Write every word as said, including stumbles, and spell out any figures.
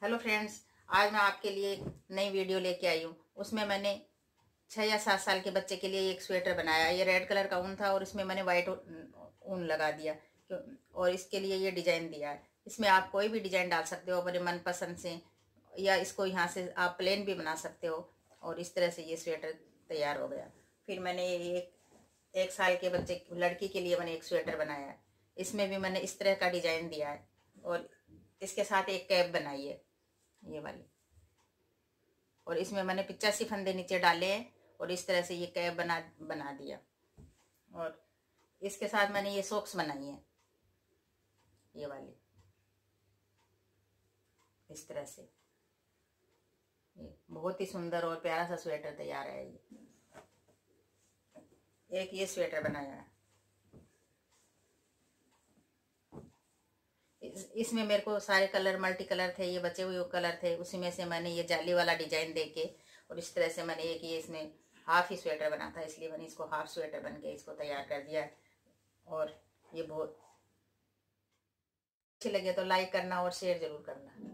Hello friends, आज मैं आपके लिए एक नई वीडियो लेके आई हूँ। उसमें मैंने छः या सात साल के बच्चे के लिए एक स्वेटर बनाया। ये रेड कलर का ऊन था और इसमें मैंने वाइट ऊन लगा दिया और इसके लिए ये डिजाइन दिया है। इसमें आप कोई भी डिजाइन डाल सकते हो अपने मनपसंद से, या इसको यहाँ से आप प्लेन भी बना सकते हो। और इस तरह से ये स्वेटर तैयार हो गया। फिर मैंने एक एक साल के बच्चे लड़की के लिए मैंने एक स्वेटर बनाया है। इसमें भी मैंने इस तरह का डिजाइन दिया है और इसके साथ एक कैप बनाई है, ये वाली। और इसमें मैंने पिचासी फंदे नीचे डाले हैं और इस तरह से ये कैप बना बना दिया। और इसके साथ मैंने ये सॉक्स बनाई है, ये वाली, इस तरह से। ये बहुत ही सुंदर और प्यारा सा स्वेटर तैयार है। ये एक ये स्वेटर बनाया है। इस, इसमें मेरे को सारे कलर मल्टी कलर थे, ये बचे हुए कलर थे, उसी में से मैंने ये जाली वाला डिजाइन देके और इस तरह से मैंने एक ये इसमें हाफ ही स्वेटर बना था, इसलिए मैंने इसको हाफ स्वेटर बन के इसको तैयार कर दिया। और ये बहुत अच्छे लगे तो लाइक करना और शेयर जरूर करना।